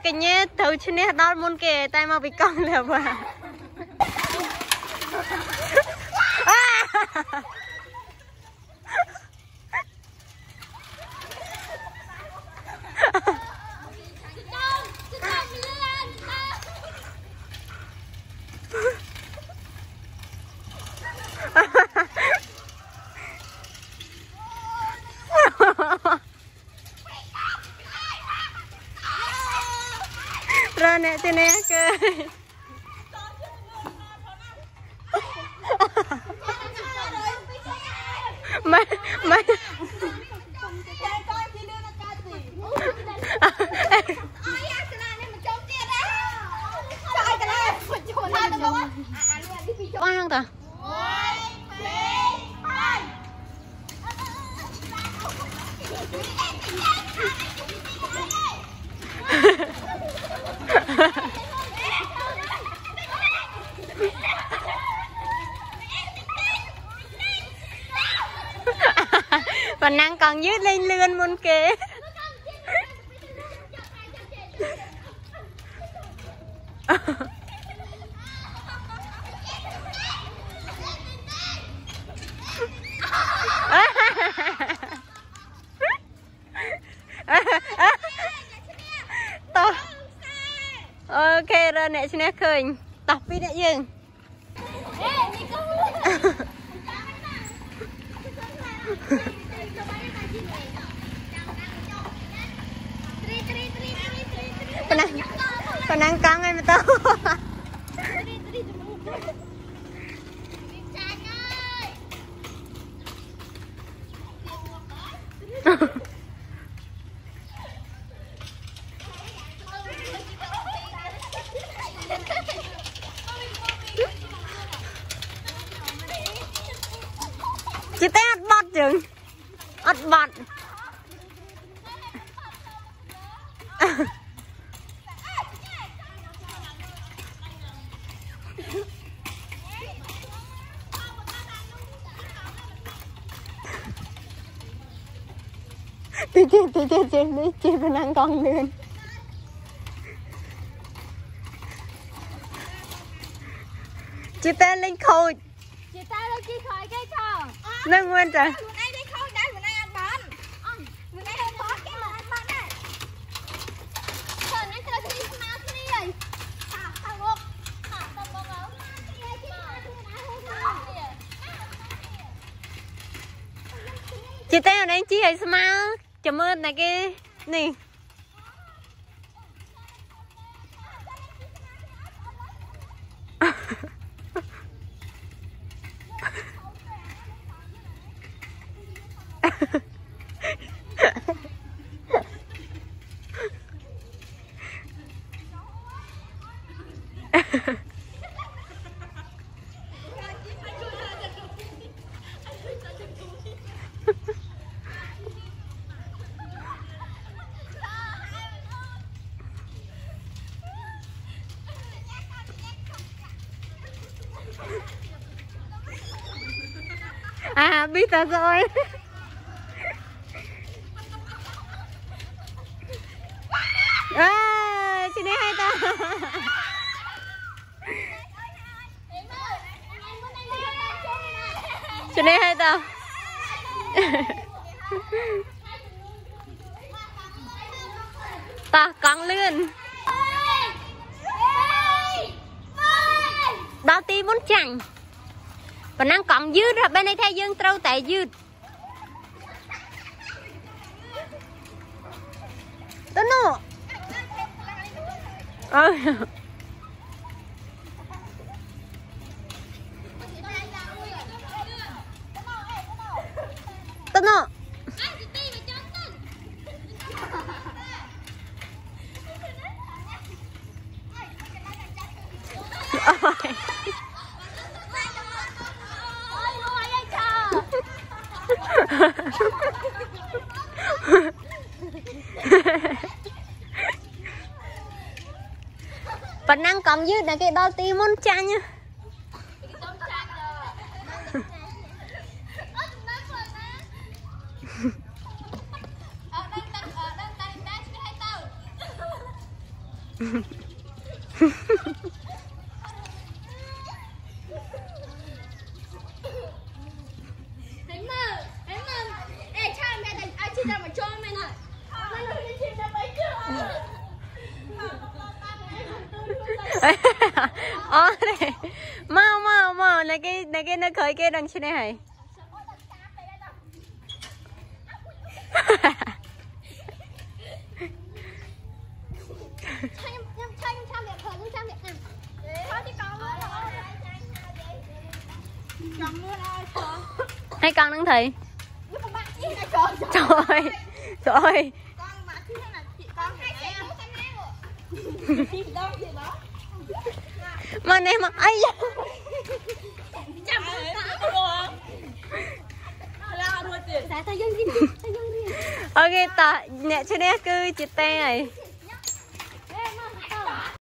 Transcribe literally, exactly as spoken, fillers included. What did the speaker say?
cái nhé thấu chứ nè đau muốn kề tay mà bị cong là bà rồi nè thế nè cười mấy mấy có không ta và năng còn dưới lên lươn muốn kế ok rồi nè xin nè khơi tập đi nè dừng con năng con năng căng em tao chị té ắt bọt chừng ắt bọt chị chị chị chị chị đi chị phải năng con lên chị té lên khôi chị té lên chị khỏi cái trò nâng nguyên trời chị té ở đây chị hay sao chấm ơn này cái này à biết rồi rồi à, chị này hay ta chị này hay ta ta căng lên đau tim muốn chẳng và năng còng dư ra bên đây thay dương trâu tại dư đó nó ờ đó nó Phần năng cầm dư là cái đo tim muốn chanh nhá. Hãy mơ, hãy mơ. Ê, cha mẹ đánh ai chỉ ra mà cho mày này. Mày nói cái chuyện này mấy chưa? Ờ này, mau mau mau này cái này cái nó khởi cái đằng trên này hay. Hay con nâng thị. Trời trời. Mà này mà ấy ok ta nè trên đây cứ chị tay này